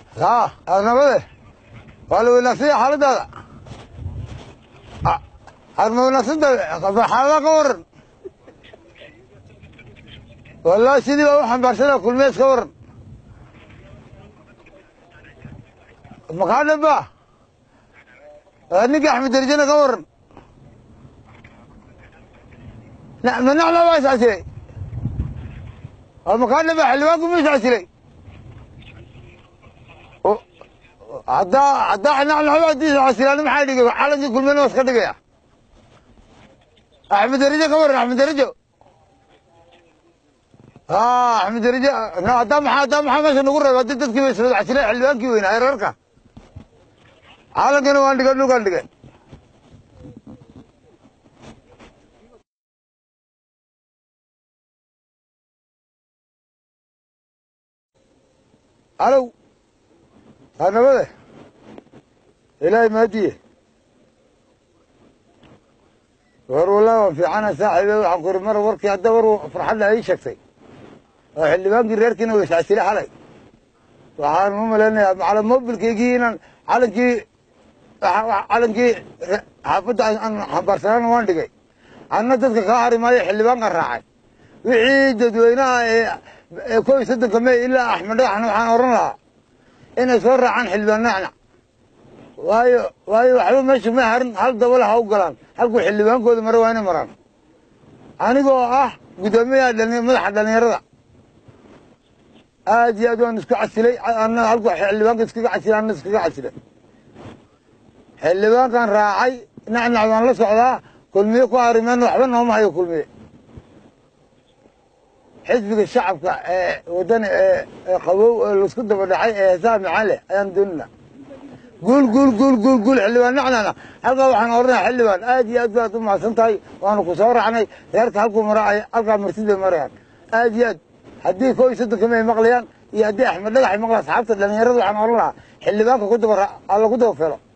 ها أنا بده قالوا نفسي حالة هذا أنا نفسي ده حالة كور والله سيدي لو حنبرسنا كل ميس كور مكان بقى أني أحمد رجنا كور لا من نحن ما يسعسلي المكان بقى حلواكم يسعسلي عدا احنا نحن يسعسلي أنا محايدي حالة كل من وسخ دقيقة أحمد رجا كور أحمد رجا أحمد رجا نا دام ماشي نقول وديت كيف يسوي عسلي حلوان كيف وين هيركا على كانوا عندك نو عندك الو انا بده الهي ما دي ور والله في عنا صاحبي وحقور مره وركي هدور فرحان لا اي شكتي اللي باقي ريركنا ويسعسلي حالي waxaan u maleynayaa macallin mobilkaygiina calankii xaafadda aan xambaarsanaan waan dhigay anna dadka ka hari maayo xildhibaanka raacay wixii dadweynaha ee kow iyo soddonka May ilaa Axmed Dhagaxna waxaan oran lahaa inay soo raacaan xildhibaanahana waayo waxba meesha ma harin hal dabal ha u galaan halkuu xildhibaankooda mare waa inay maraan anigoo ah gudoomiyaha madaxa dhalinyarada aad iyo aad waan isku casilay anna halku xildhibaanka iskaga casilay anna iskaga casilay xildhibaankan raacay nacnac waan la socdaa kulmiye ku arimaan waxba nooma hayo kulmiye xisbiga shacabka ee wadani ee qabow la isku daba dhacay ee heesaha macaan leh ayaan doonaa guul xildhibaan nacnacna halkaa waxaan oranayaa xildhibaan aad iyo aad baad u mahadsan tahay waanu ku soo raacnay reerka halkuu maraacay halkaa martida marayaan aad iyo aad haddii kow iyo soddonka May maqlayaan iyo haddii Axmed Dhagax maqla asxaabta dhalinyarada waxaan oran lahaa xildhibaanka ku daba alla ku daba felo